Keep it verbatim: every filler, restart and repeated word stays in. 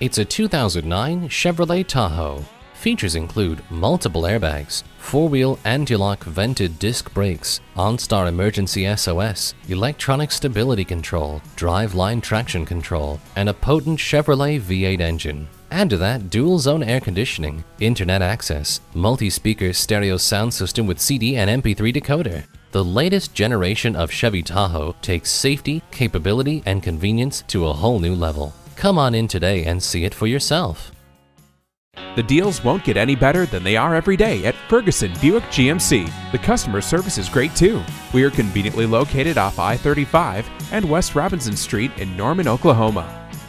It's a two thousand nine Chevrolet Tahoe. Features include multiple airbags, four-wheel anti-lock vented disc brakes, OnStar emergency S O S, electronic stability control, drive-line traction control, and a potent Chevrolet V eight engine. Add to that dual-zone air conditioning, internet access, multi-speaker stereo sound system with C D and M P three decoder. The latest generation of Chevy Tahoe takes safety, capability, and convenience to a whole new level. Come on in today and see it for yourself. The deals won't get any better than they are every day at Ferguson Buick G M C. The customer service is great too. We are conveniently located off I thirty-five and West Robinson Street in Norman, Oklahoma.